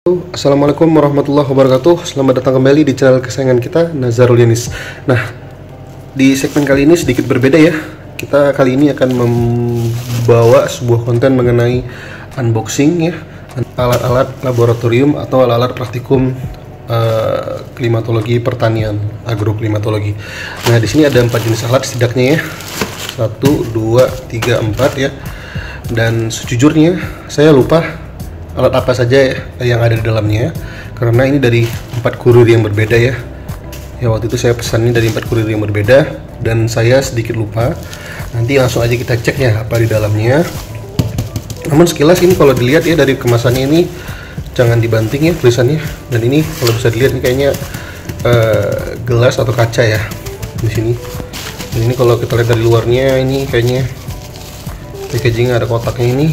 Assalamualaikum warahmatullahi wabarakatuh. Selamat datang kembali di channel kesayangan kita, Nazarul Yunis. Nah, di segmen kali ini sedikit berbeda ya. Kita kali ini akan membawa sebuah konten mengenai unboxing ya, alat-alat laboratorium atau alat-alat praktikum klimatologi pertanian, agroklimatologi. Nah, di sini ada 4 jenis alat setidaknya ya. 1, 2, 3, 4 ya. Dan sejujurnya saya lupa alat apa saja ya yang ada di dalamnya, karena ini dari 4 kurir yang berbeda ya. Waktu itu saya pesannya dari 4 kurir yang berbeda dan saya sedikit lupa. Nanti langsung aja kita cek ya apa di dalamnya. Namun sekilas ini kalau dilihat ya dari kemasannya ini jangan dibanting ya tulisannya. Dan ini kalau bisa dilihat ini kayaknya gelas atau kaca ya di sini. Dan ini kalau kita lihat dari luarnya ini kayaknya packaging ada kotaknya ini.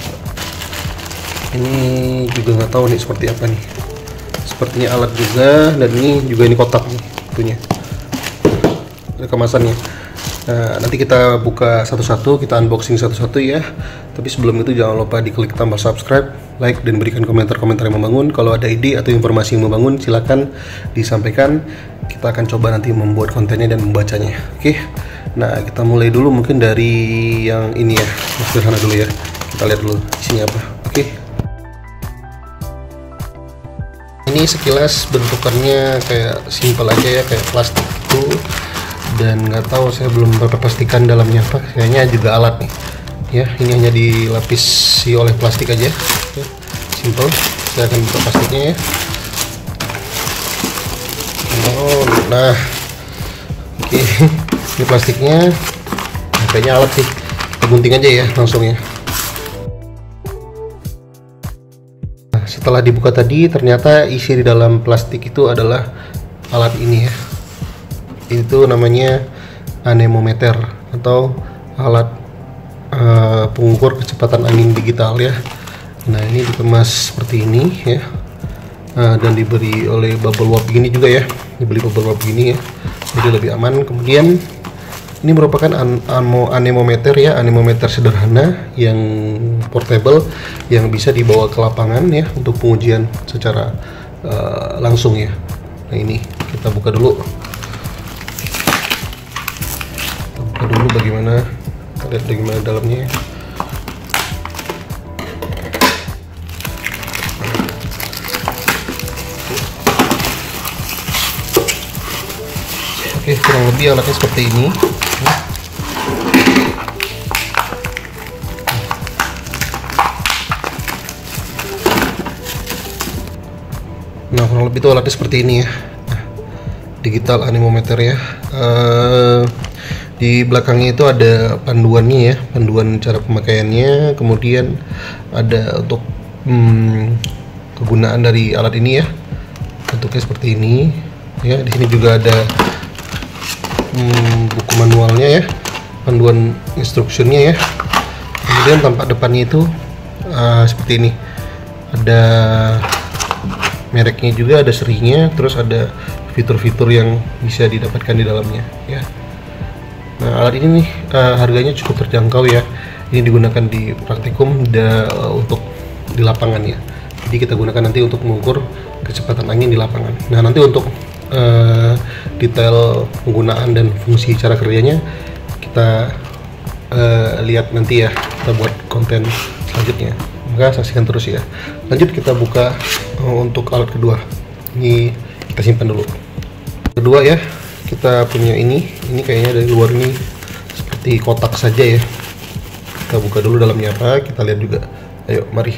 Ini juga nggak tahu nih seperti apa nih. Sepertinya alat juga, dan ini juga ini kotak nih punya. Ada kemasannya. Nah, nanti kita buka satu-satu, kita unboxing satu-satu ya. Tapi sebelum itu jangan lupa diklik tombol subscribe, like, dan berikan komentar-komentar yang membangun. Kalau ada ide atau informasi yang membangun, silakan disampaikan. Kita akan coba nanti membuat kontennya dan membacanya. Oke. Nah, kita mulai dulu mungkin dari yang ini ya. Sederhana dulu ya. Kita lihat dulu isinya apa. Oke. Ini sekilas bentukannya kayak simple aja ya, kayak plastik itu, dan nggak tahu, saya belum pastikan dalamnya apa. Kayaknya juga alat nih ya. Ini hanya dilapisi oleh plastik aja ya. Simple. Saya akan buka plastiknya ya. Nah oke. Ini plastiknya. Nah, kayaknya alat sih, kita gunting aja ya langsung ya. Setelah dibuka tadi, ternyata isi di dalam plastik itu adalah alat ini ya. Itu namanya anemometer atau alat pengukur kecepatan angin digital ya. Nah, ini dikemas seperti ini ya. Dan diberi oleh bubble wrap gini juga ya. Dibeli bubble wrap gini ya. Jadi lebih aman. Kemudian ini merupakan anemometer ya, anemometer sederhana yang portable yang bisa dibawa ke lapangan ya untuk pengujian secara langsung ya. Nah, ini kita buka dulu. Kita buka dulu bagaimana, kita lihat bagaimana dalamnya. Oke, kurang lebih alatnya seperti ini. Nah, kurang lebih itu alatnya seperti ini ya. Digital anemometer ya. Di belakangnya itu ada panduannya ya, panduan cara pemakaiannya. Kemudian ada untuk kegunaan dari alat ini ya. Bentuknya seperti ini ya. Di sini juga ada buku manualnya ya, panduan instructionnya ya. Kemudian tampak depannya itu seperti ini, ada mereknya juga, ada serinya, terus ada fitur-fitur yang bisa didapatkan di dalamnya ya. Nah, alat ini nih harganya cukup terjangkau ya. Ini digunakan di praktikum untuk di lapangan ya. Jadi kita gunakan nanti untuk mengukur kecepatan angin di lapangan. Nah, nanti untuk detail penggunaan dan fungsi cara kerjanya kita lihat nanti ya, kita buat konten selanjutnya. Maka saksikan terus ya. Lanjut kita buka untuk alat kedua. Ini kita simpan dulu. Kedua ya, kita punya ini kayaknya dari luar ini seperti kotak saja ya. Kita buka dulu dalamnya apa, kita lihat juga. Ayo mari.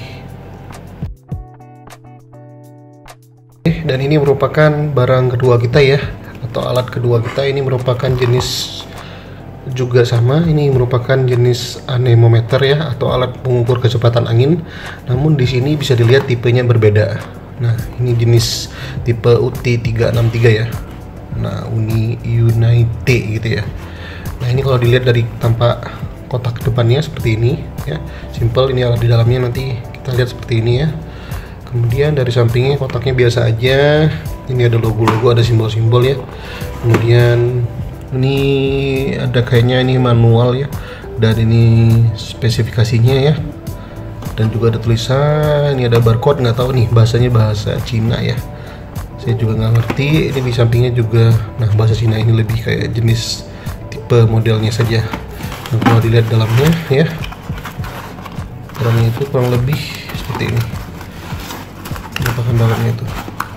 Dan ini merupakan barang kedua kita ya, atau alat kedua kita. Ini merupakan jenis juga sama, ini merupakan jenis anemometer ya, atau alat pengukur kecepatan angin. Namun di sini bisa dilihat tipenya berbeda. Nah, ini jenis tipe UT363 ya. Nah, Unite gitu ya. Nah, ini kalau dilihat dari tampak kotak depannya seperti ini ya, simple. Ini alat di dalamnya nanti kita lihat seperti ini ya. Kemudian dari sampingnya kotaknya biasa aja. Ini ada logo-logo, ada simbol-simbol ya. Kemudian ini ada kayaknya ini manual ya, dan ini spesifikasinya ya. dan juga ada tulisan, ini ada barcode, nggak tahu nih bahasanya bahasa Cina ya, saya juga nggak ngerti. Ini di sampingnya juga, nah bahasa Cina ini lebih kayak jenis tipe modelnya saja. Nah, kalau dilihat dalamnya ya, dalamnya itu kurang lebih seperti ini, bahan dalamnya itu.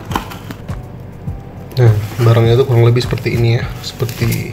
Nah, barangnya itu kurang lebih seperti ini ya, seperti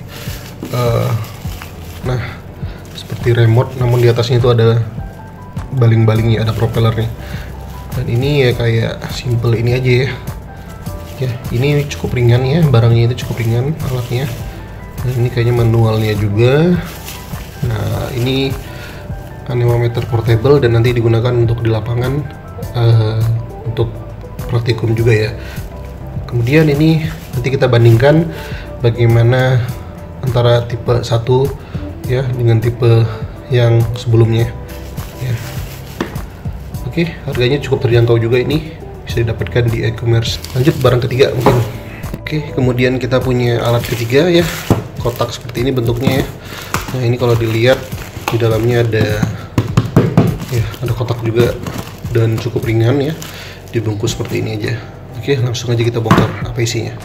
nah seperti remote, namun di atasnya itu ada baling-balingnya, ada propellernya. Dan ini ya kayak simple ini aja ya. Ya, ini cukup ringan ya, barangnya itu cukup ringan alatnya. Nah, ini kayaknya manualnya juga. Nah, ini anemometer portable dan nanti digunakan untuk di lapangan untuk praktikum juga ya. Kemudian ini nanti kita bandingkan bagaimana antara tipe 1 ya dengan tipe yang sebelumnya ya. Oke, harganya cukup terjangkau juga, ini bisa didapatkan di e-commerce. Lanjut barang ketiga mungkin. Oke, kemudian kita punya alat ketiga ya, kotak seperti ini bentuknya ya. Nah, ini kalau dilihat di dalamnya ada ya, ada kotak juga dan cukup ringan ya, dibungkus seperti ini aja. Oke, langsung aja kita bongkar apa isinya.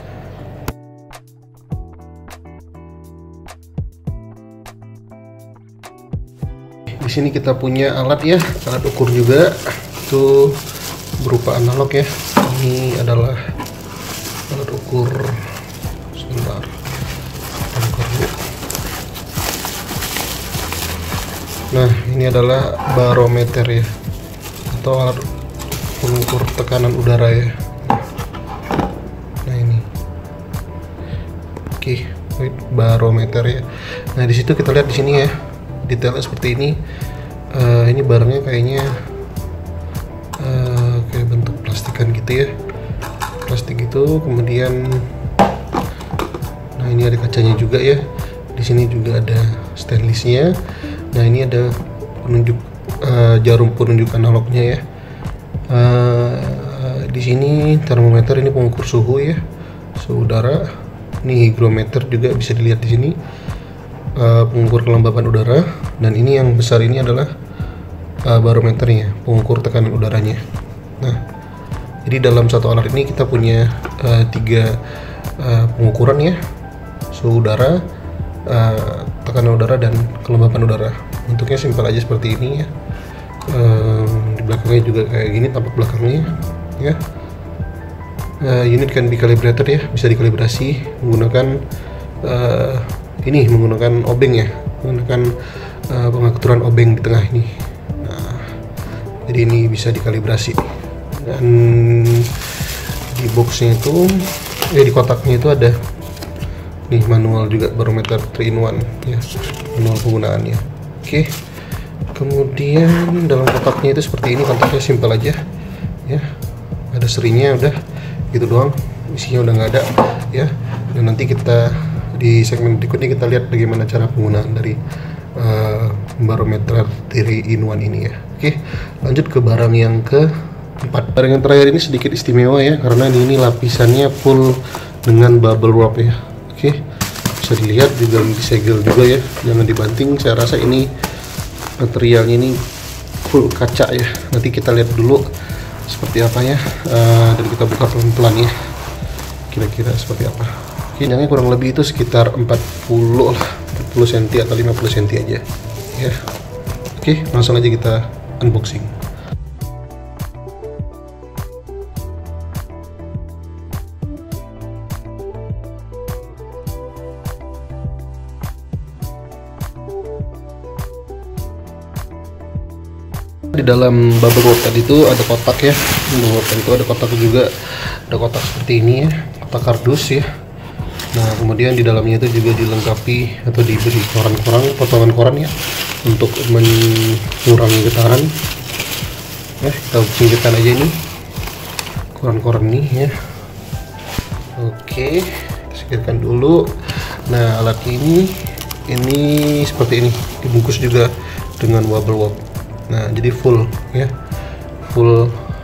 Di sini kita punya alat ya, alat ukur juga, itu berupa analog ya. Ini adalah alat ukur, sebentar, bongkar dulu. Nah, ini adalah barometer ya, atau alat pengukur tekanan udara ya. Nah ini, oke, barometer ya. Nah di situ kita lihat di sini ya, detailnya seperti ini. Ini barangnya kayaknya kayak bentuk plastikan gitu ya, plastik gitu. Kemudian, nah ini ada kacanya juga ya. Di sini juga ada stainlessnya. Nah ini ada penunjuk jarum penunjuk analognya ya. Di sini termometer, ini pengukur suhu ya, suhu udara. Ini hygrometer juga bisa dilihat di sini, pengukur kelembapan udara. Dan ini yang besar ini adalah barometernya, pengukur tekanan udaranya. Nah, jadi dalam satu alat ini kita punya 3 pengukuran ya, suhu udara, tekanan udara, dan kelembapan udara. Bentuknya simpel aja seperti ini ya. Di belakangnya juga kayak gini tampak belakangnya ya. Unit can be calibrated ya, bisa dikalibrasi menggunakan ini, menggunakan obeng ya, menggunakan pengaturan obeng di tengah ini. Nah, jadi ini bisa dikalibrasi. Dan di boxnya itu, di kotaknya itu ada nih manual juga, barometer 3-in-1 ya, manual penggunaannya. Oke. Kemudian dalam kotaknya itu seperti ini, kontaknya simpel aja ya, ada serinya, udah gitu doang, isinya udah nggak ada ya. Dan nanti kita di segmen berikutnya kita lihat bagaimana cara penggunaan dari barometer 3-in-1 ini ya. Oke, lanjut ke barang yang keempat. Barang yang terakhir ini sedikit istimewa ya, karena ini lapisannya full dengan bubble wrap ya. Oke, bisa dilihat juga disegel juga ya, jangan dibanting. Saya rasa ini materialnya ini full kaca ya. Nanti kita lihat dulu seperti apa ya, dan kita buka pelan-pelan ya, kira-kira seperti apa. Panjangnya kurang lebih itu sekitar 40 lah, 40 cm atau 50 cm aja ya. Oke, langsung aja kita unboxing. Di dalam bubble wrap tadi itu ada kotak ya, bubble wrap tadi itu ada kotak juga, ada kotak seperti ini ya, kotak kardus ya. Nah, kemudian di dalamnya itu juga dilengkapi atau diberi koran-koran, potongan koran ya, untuk mengurangi getaran ya. Kita singkirkan aja ini koran-koran ini ya. Oke, kita singkirkan dulu. Nah, alat ini seperti ini, dibungkus juga dengan bubble wrap. Nah, jadi full ya, full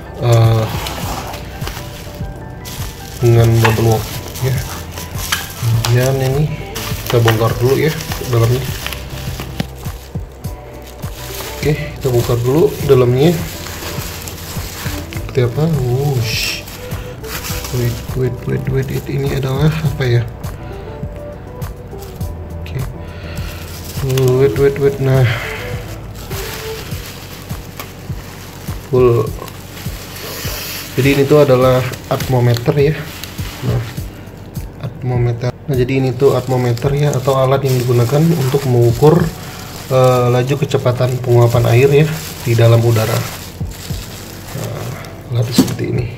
dengan bubble wrap ya. Kemudian ini kita bongkar dulu ya dalamnya. Oke, kita Kita buka dulu dalamnya seperti apa. Wush. Wait, ini adalah apa ya? Oke. Wait. Nah, full. Jadi ini tuh adalah atmometer ya. Nah, atmometer. Nah, jadi ini tuh atmometer ya, atau alat yang digunakan untuk mengukur laju kecepatan penguapan air ya di dalam udara. Nah, alat seperti ini.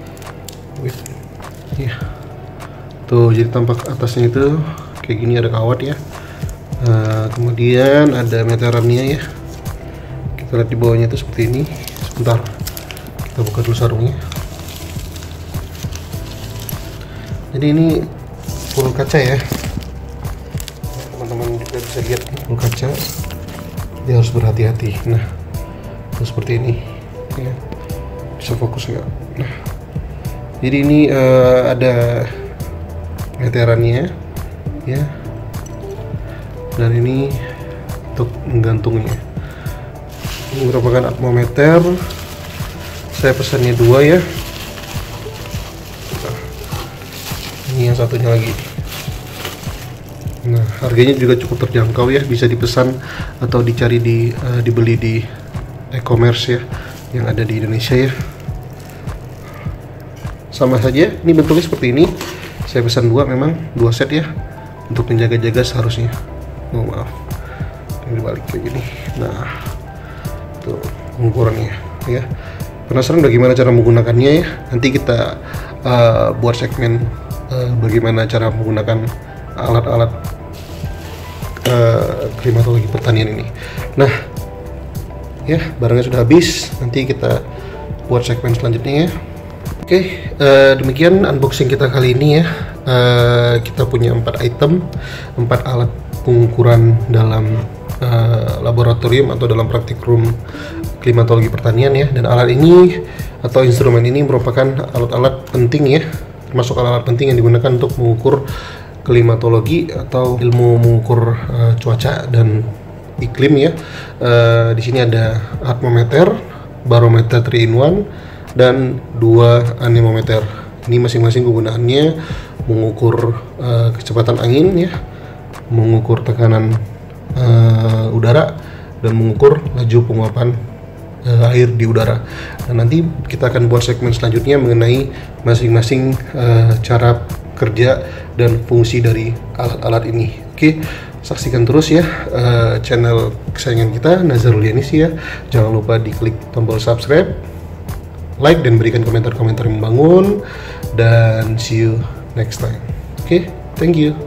Ya. Tuh, jadi tampak atasnya itu kayak gini, ada kawat ya. Kemudian ada meterannya ya. Kita lihat di bawahnya itu seperti ini. Sebentar, kita buka dulu sarungnya. Jadi ini full kaca ya, teman-teman juga bisa lihat full kaca. Dia harus berhati-hati. Nah, seperti ini ya. Bisa fokus nggak? Nah, jadi ini ada meterannya ya, dan ini untuk menggantungnya. Ini merupakan atmometer. Saya pesannya 2 ya. Nah, ini yang satunya lagi. Nah, harganya juga cukup terjangkau ya, bisa dipesan atau dicari dibeli di e-commerce ya yang ada di Indonesia ya. Sama saja, ini bentuknya seperti ini. Saya pesan 2, memang 2 set ya, untuk menjaga-jaga seharusnya. Oh maaf, ini dibalik kayak gini. Nah, tuh pengukurannya ya. Penasaran bagaimana cara menggunakannya ya? Nanti kita buat segmen bagaimana cara menggunakan alat-alat klimatologi pertanian ini. Nah, ya barangnya sudah habis. Nanti kita buat segmen selanjutnya ya. Oke, demikian unboxing kita kali ini ya. Kita punya 4 item, 4 alat pengukuran dalam laboratorium atau dalam praktik room klimatologi pertanian ya. Dan alat ini atau instrumen ini merupakan alat-alat penting ya, termasuk alat-alat penting yang digunakan untuk mengukur klimatologi atau ilmu mengukur cuaca dan iklim ya. Di sini ada atmometer, barometer 3-in-1, dan 2 anemometer. Ini masing-masing kegunaannya mengukur kecepatan angin ya, mengukur tekanan udara, dan mengukur laju penguapan air di udara. Dan nanti kita akan buat segmen selanjutnya mengenai masing-masing cara kerja dan fungsi dari alat-alat ini. Oke, saksikan terus ya channel kesayangan kita, Nazarul Yanis ya. Jangan lupa diklik tombol subscribe, like, dan berikan komentar-komentar yang membangun. Dan see you next time. Oke, thank you.